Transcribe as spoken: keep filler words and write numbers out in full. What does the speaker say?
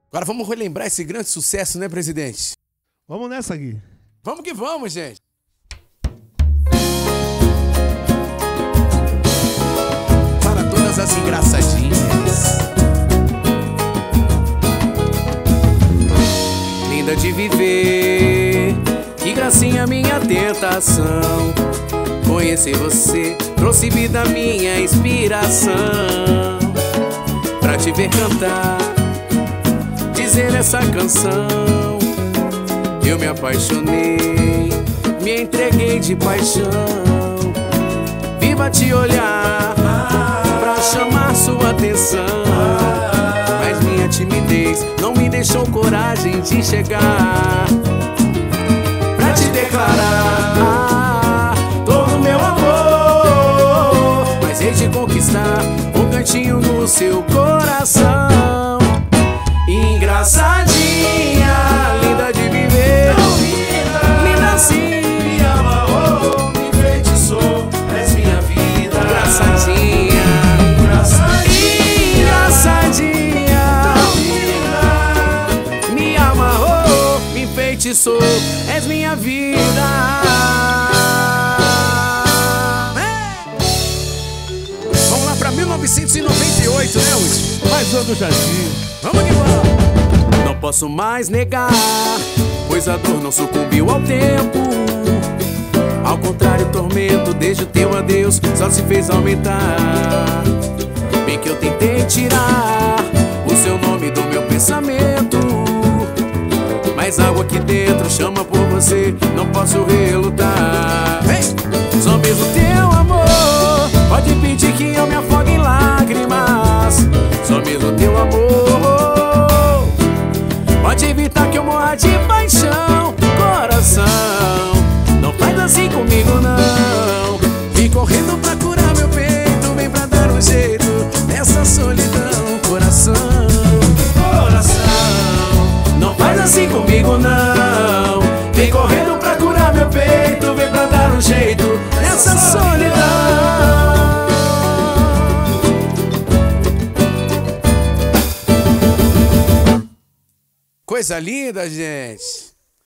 Agora vamos relembrar esse grande sucesso, né, presidente? Vamos nessa, Gui. Vamos que vamos, gente. Para todas as engraçadinhas. Linda de viver, que gracinha minha tentação. Conhecer você trouxe vida minha inspiração. Pra te ver cantar, dizer essa canção, eu me apaixonei, me entreguei de paixão. Viva te olhar, pra chamar sua atenção. Mas minha timidez não me deixou coragem de chegar pra te declarar todo o meu amor. Mas hei de conquistar um cantinho no seu coração. Engraçadinha, linda de viver, linda assim, me amarrou, me enfeitiçou, és minha vida. Engraçadinha, engraçadinha, me amarrou, me enfeitiçou, és minha vida. Vamos lá pra mil novecentos e noventa e oito, né, Wilson? Mais um do Jardim. Vamos que vamos. Não posso mais negar, pois a dor não sucumbiu ao tempo. Ao contrário, o tormento desde o teu adeus só se fez aumentar. Bem que eu tentei tirar o seu nome do meu pensamento, mas algo aqui dentro chama por você, não posso relutar. Hey! Só mesmo teu amor pode impedir que eu me afogue em lágrimas. Só mesmo teu amor pode evitar que eu morra de paixão. Coração, não faz assim comigo não. Vem correndo pra curar meu peito, vem pra dar um jeito nessa solidão. Coração, coração, não faz assim comigo não. Vem correndo pra curar meu peito, vem pra dar um jeito nessa solidão. Coisa linda, gente.